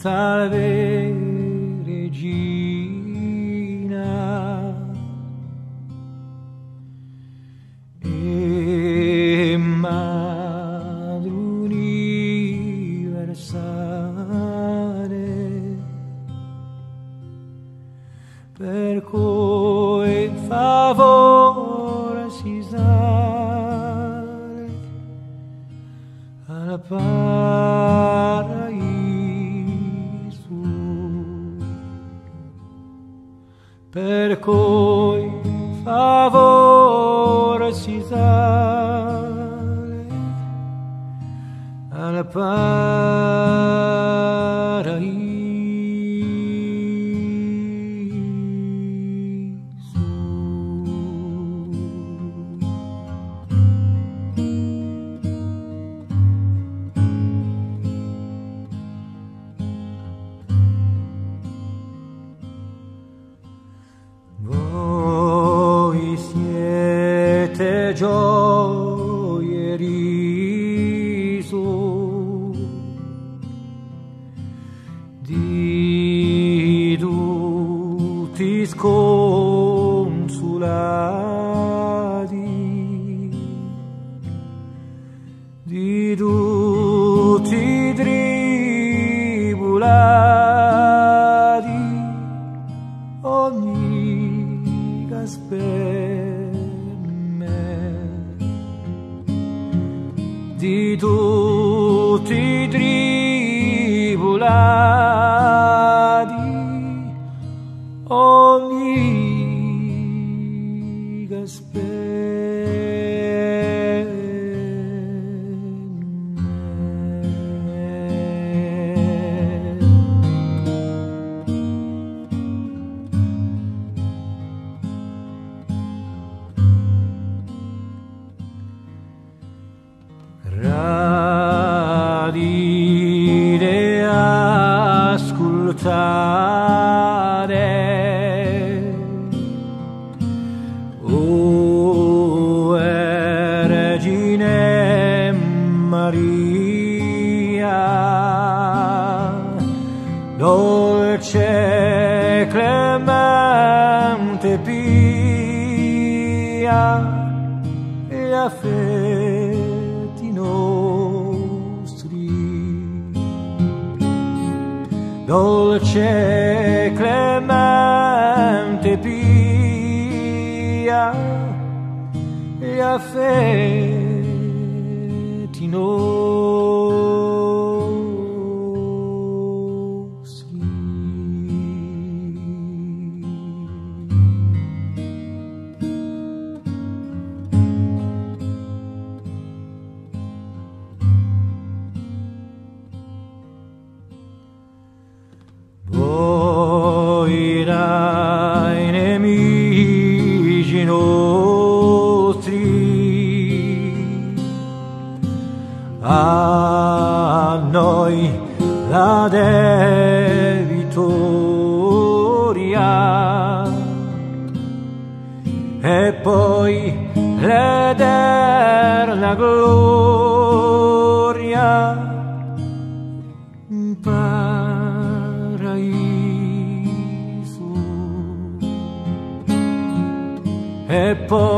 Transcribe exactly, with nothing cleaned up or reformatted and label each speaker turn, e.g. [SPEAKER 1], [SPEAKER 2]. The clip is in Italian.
[SPEAKER 1] Salve Regina, e Madre universale, per cui favore si sale al paradiso, per cui favore si sale al paradiso. Voi siete gioia e riso di tutti sconsolati, di tutti tribulati, ogni per me, di tutti i tribulati, ogni per radire ascoltare, o Vergine Maria, dolce clemente pia, e affetti nostri, dolce clemente pia, e affetti nostri. Voi dai nemici nostri a noi la de vittoria, e poi l'eterna gloria, paradiso, e poi